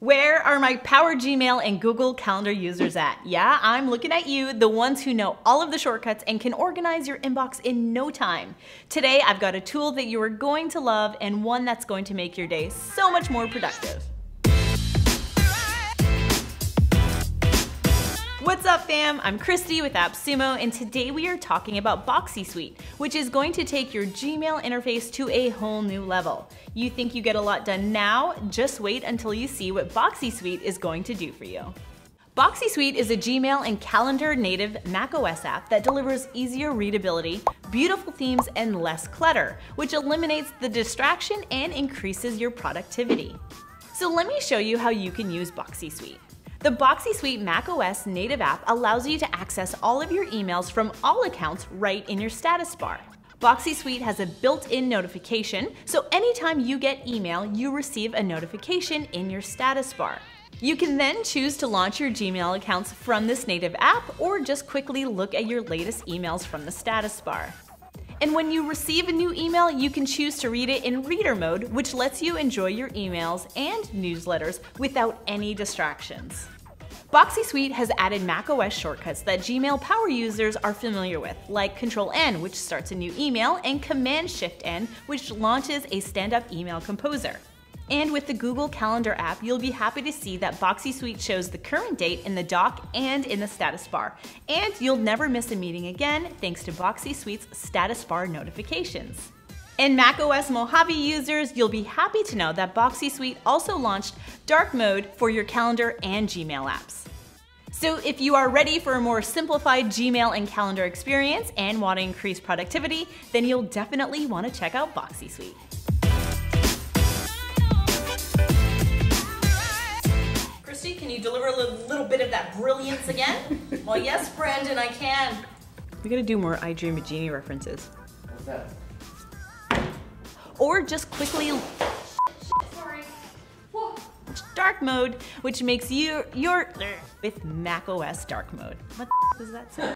Where are my Power Gmail and Google Calendar users at? Yeah, I'm looking at you, the ones who know all of the shortcuts and can organize your inbox in no time. Today, I've got a tool that you are going to love and one that's going to make your day so much more productive. What's up, fam? I'm Christy with AppSumo, and today we are talking about Boxy Suite, which is going to take your Gmail interface to a whole new level. You think you get a lot done now? Just wait until you see what Boxy Suite is going to do for you. Boxy Suite is a Gmail and calendar native macOS app that delivers easier readability, beautiful themes, and less clutter, which eliminates the distraction and increases your productivity. So let me show you how you can use Boxy Suite. The Boxy Suite macOS native app allows you to access all of your emails from all accounts right in your status bar. Boxy Suite has a built-in notification, so anytime you get email, you receive a notification in your status bar. You can then choose to launch your Gmail accounts from this native app or just quickly look at your latest emails from the status bar. And when you receive a new email, you can choose to read it in reader mode, which lets you enjoy your emails and newsletters without any distractions. Boxy Suite has added macOS shortcuts that Gmail power users are familiar with, like Control-N, which starts a new email, and Command-Shift-N, which launches a stand-up email composer. And with the Google Calendar app, you'll be happy to see that Boxy Suite shows the current date in the dock and in the status bar. And you'll never miss a meeting again thanks to Boxy Suite's status bar notifications. And macOS Mojave users, you'll be happy to know that Boxy Suite also launched dark mode for your calendar and Gmail apps. So if you are ready for a more simplified Gmail and calendar experience and want to increase productivity, then you'll definitely want to check out Boxy Suite. Can you deliver a little bit of that brilliance again? Well, yes, Brandon, I can. We gotta do more I Dream of Jeannie references. What's that? Or just quickly Sorry. dark mode, which makes you with macOS dark mode. What the does that say?